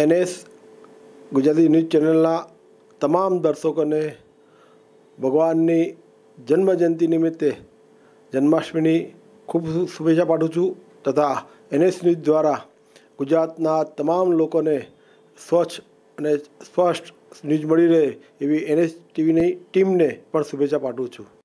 NS Gujarati news ચેનલના તમામ દર્શકોને ભગવાનની જન્મજયંતિ નિમિત્તે જન્માષ્ટમીની ખૂબ શુભેચ્છા પાઠવું છું તથા NS ન્યૂઝ દ્વારા ગુજરાતના તમામ લોકોને સ્વચ્છ અને સ્પષ્ટ ન્યૂઝ મળી રહે એવી NS ટીવીની ટીમને પણ શુભેચ્છા પાઠવું છું।